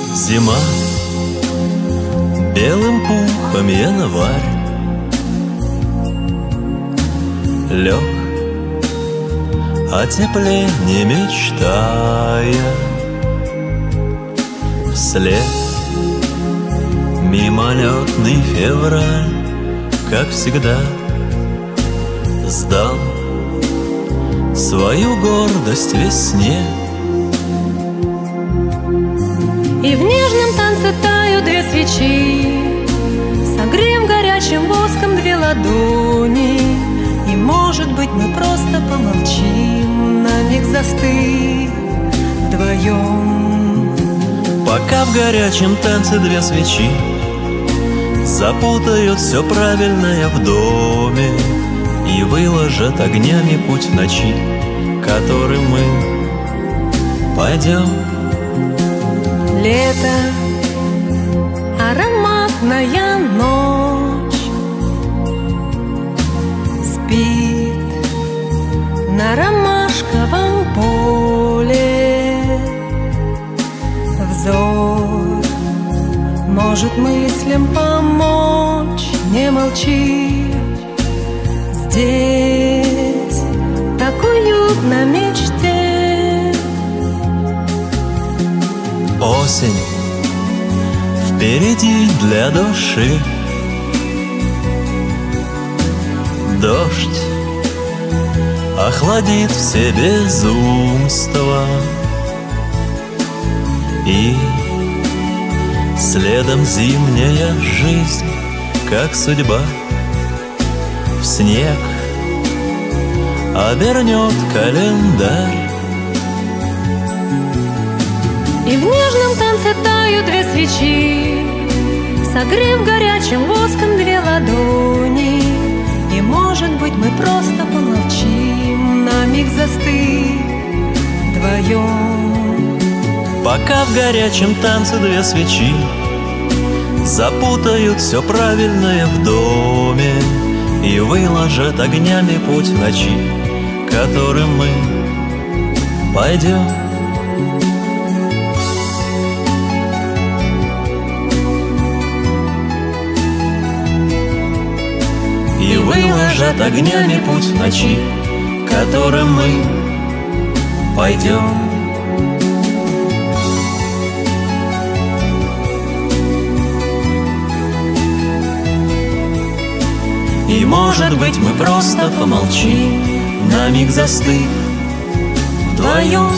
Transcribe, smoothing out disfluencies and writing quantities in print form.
Зима, белым пухом январь лег, о тепле не мечтая. Вслед мимолетный февраль, как всегда, сдал свою гордость весне. И в нежном танце тают две свечи, согреем горячим воском две ладони. И, может быть, мы просто помолчим, на миг застыв вдвоем. Пока в горячем танце две свечи запутают все правильное в доме и выложат огнями путь в ночи, которым мы пойдем. Лето, ароматная ночь, спит на ромашковом поле. Взор может мыслям помочь, не молчи. Здесь так уютно мечте. Осень впереди для души, дождь охладит все безумства, и следом зимняя жизнь, как судьба, в снег обернет календарь. И в нежном танце тают две свечи, согрев горячим воском две ладони. И, может быть, мы просто помолчим, на миг застыв вдвоем. Пока в горячем танце две свечи запутают все правильное в доме и выложат огнями путь в ночи, которым мы пойдем. И выложат огнями путь в ночи, которым мы пойдем. И, может быть, мы просто помолчим, на миг застыв вдвоем.